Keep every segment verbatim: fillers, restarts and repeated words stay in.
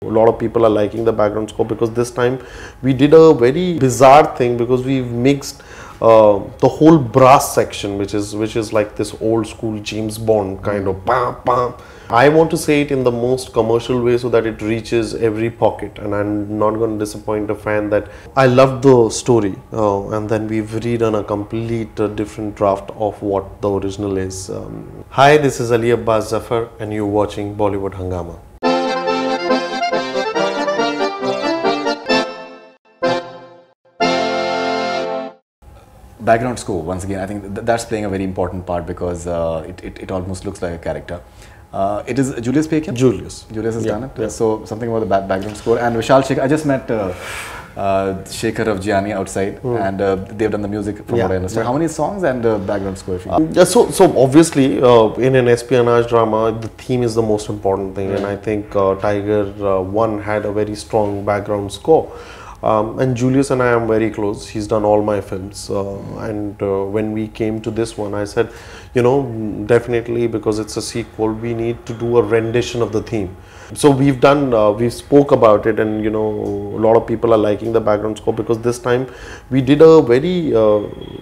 A lot of people are liking the background score because this time we did a very bizarre thing because we've mixed uh, the whole brass section, which is which is like this old school James Bond kind of bam, bam. I want to say it in the most commercial way so that it reaches every pocket, and I'm not going to disappoint a fan that I loved the story uh, and then we've redone a complete uh, different draft of what the original is. Um, hi, this is Ali Abbas Zafar and you're watching Bollywood Hungama. Background score, once again, I think th that's playing a very important part because uh, it, it, it almost looks like a character. Uh, it is Julius Pekin? Julius. Julius has yeah, done it. Yeah. So something about the back background score. And Vishal Shekhar, I just met uh, uh, Shekhar of Gianni outside mm. and uh, they've done the music from yeah, what I understand. yeah. How many songs and uh, background score? If you uh, yeah, so, so obviously uh, in an espionage drama, the theme is the most important thing, right. And I think uh, Tiger uh, one had a very strong background score. Um, and Julius and I am very close. He's done all my films, uh, and uh, when we came to this one, I said, you know, definitely because it's a sequel, we need to do a rendition of the theme. So we've done, uh, we spoke about it, and you know, a lot of people are liking the background score because this time we did a very, uh,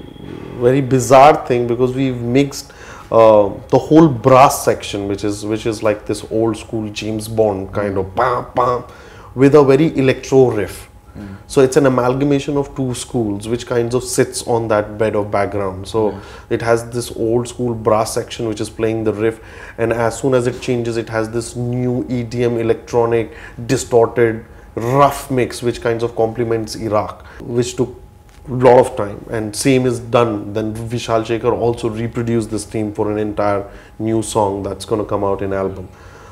very bizarre thing because we've mixed uh, the whole brass section, which is which is like this old school James Bond kind of bam, bam, with a very electro riff. Mm. So it's an amalgamation of two schools which kinds of sits on that bed of background. So mm. it has this old school brass section which is playing the riff, and as soon as it changes it has this new E D M electronic distorted rough mix which kinds of complements Iraq, which took a lot of time, and same is done. Then Vishal Shekhar also reproduced this theme for an entire new song that's going to come out in album.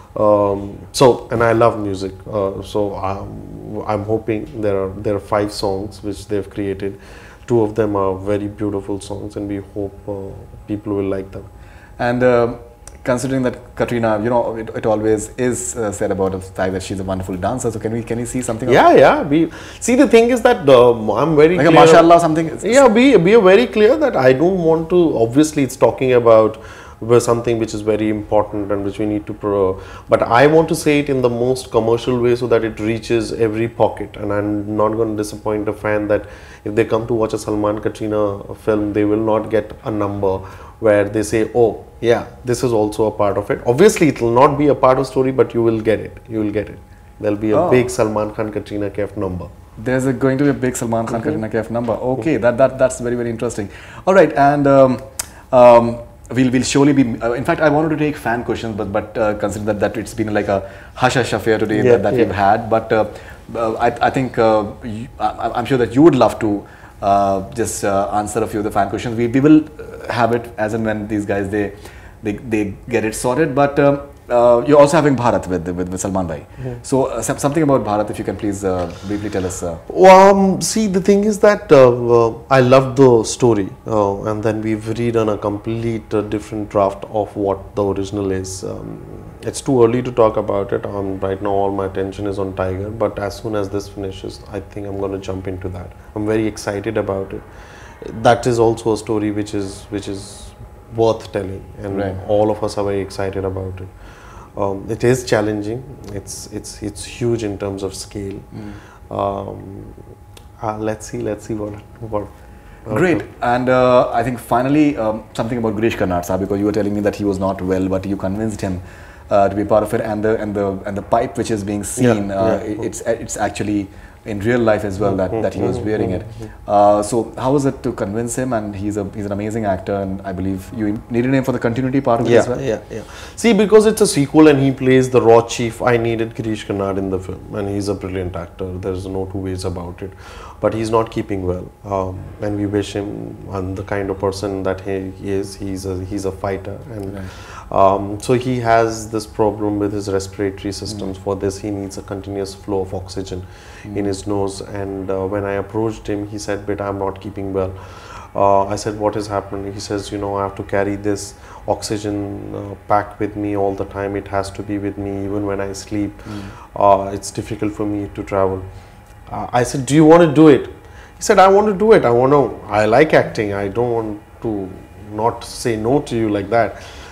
Um, so, and I love music, uh, so I'm, I'm hoping there are there are five songs which they've created. Two of them are very beautiful songs, and we hope uh, people will like them. And uh, considering that Katrina, you know, it, it always is uh, said about the fact that she's a wonderful dancer. So can we can we see something? Yeah, yeah. We see, the thing is that uh, I'm very like clear. A mashallah something. Yeah, we we are very clear that I don't want to. Obviously, it's talking about something which is very important and which we need to pro, but I want to say it in the most commercial way so that it reaches every pocket, and I'm not going to disappoint a fan that if they come to watch a Salman Katrina film, they will not get a number where they say, oh yeah, this is also a part of it. Obviously it will not be a part of story, but you will get it, you will get it. There'll be a oh. big Salman Khan Katrina Kaif number. There's a, going to be a big Salman Khan mm-hmm. Katrina Kaif number. Okay, that, that that's very very interesting. All right, and um, um, We'll, we'll surely be, uh, in fact, I wanted to take fan questions, but, but uh, consider that, that it's been like a hush-hush affair today yeah, that, that yeah. we've had. But uh, uh, I, I think, uh, you, I, I'm sure that you would love to uh, just uh, answer a few of the fan questions. We, we will have it as and when these guys, they, they, they get it sorted. But um, uh, you're also having Bharat with, with, with Salman Bhai. Mm-hmm. So uh, something about Bharat, if you can please uh, briefly tell us. Uh. Um, see, the thing is that uh, uh, I loved the story uh, and then we've redone a complete uh, different draft of what the original is. Um, it's too early to talk about it. Um, right now all my attention is on Tiger, but as soon as this finishes, I think I'm going to jump into that. I'm very excited about it. That is also a story which is, which is worth telling, and right. all of us are very excited about it. Um, it is challenging. It's it's it's huge in terms of scale. Mm. Um, uh, let's see. Let's see what what. Great. And uh, I think finally um, something about Girish Karnad, sir, because you were telling me that he was not well, but you convinced him uh, to be part of it, and the and the and the pipe which is being seen, yeah, uh, yeah. it's it's actually in real life as well that, that he was wearing it. Uh, so how was it to convince him? And he's a he's an amazing actor, and I believe you needed him for the continuity part of yeah, it as well. Yeah, yeah. See, because it's a sequel and he plays the raw chief, I needed Girish Karnad in the film, and he's a brilliant actor. There's no two ways about it. But he's not keeping well, um, and we wish him, and the kind of person that he is, he's a he's a fighter, and right. um, so he has this problem with his respiratory systems. Mm. For this, he needs a continuous flow of oxygen mm. in his nose. And uh, when I approached him, he said, "But I'm not keeping well." Uh, I said, "What is happening?" He says, "You know, I have to carry this oxygen uh, pack with me all the time. It has to be with me even when I sleep. Mm. Uh, it's difficult for me to travel." Uh, I said, "Do you want to do it?" He said, "I want to do it. I want to, I like acting. I don't want to not say no to you like that."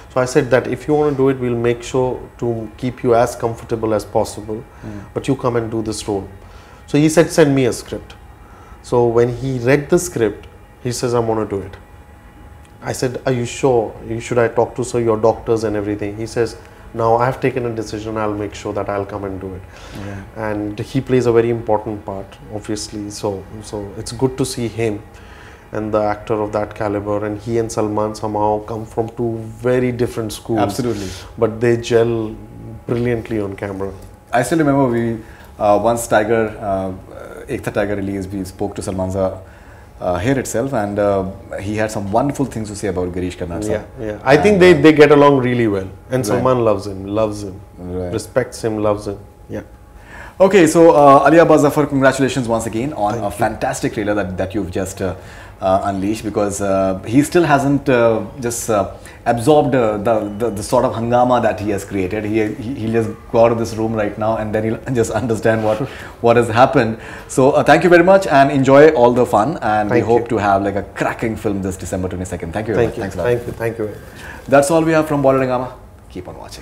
So I said that if you want to do it, we'll make sure to keep you as comfortable as possible, mm. but you come and do this role. So he said, send me a script. So when he read the script, he says, I want to do it. I said, are you sure? Should I talk to sir, your doctors and everything? He says, now I have taken a decision, I'll make sure that I'll come and do it. Yeah. And he plays a very important part, obviously. So, so it's good to see him and the actor of that caliber, and he and Salman somehow come from two very different schools. Absolutely. But they gel brilliantly on camera. I still remember we, uh, once Tiger, uh, Ek Tha Tiger released, we spoke to Salman sir uh, here itself, and uh, he had some wonderful things to say about Girish Karnad sir. Yeah, yeah. I and think they, they get along really well, and right. Salman loves him, loves him, right. respects him, loves him. Yeah. Okay, so uh, Ali Abbas Zafar, congratulations once again on Thank a you. fantastic trailer that, that you've just uh, uh, unleashed, because uh, he still hasn't uh, just uh, absorbed uh, the, the the sort of hungama that he has created. He, he he'll just go out of this room right now and then he'll just understand what what has happened. So uh, thank you very much and enjoy all the fun, and thank we hope you. to have like a cracking film this December twenty-second. Thank you very Thank much. you. Thanks a lot. Thank you. Thank you very much. That's all we have from Bollywood Hungama. Keep on watching.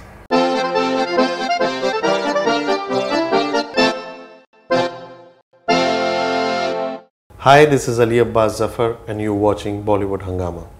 Hi, this is Ali Abbas Zafar and you're watching Bollywood Hungama.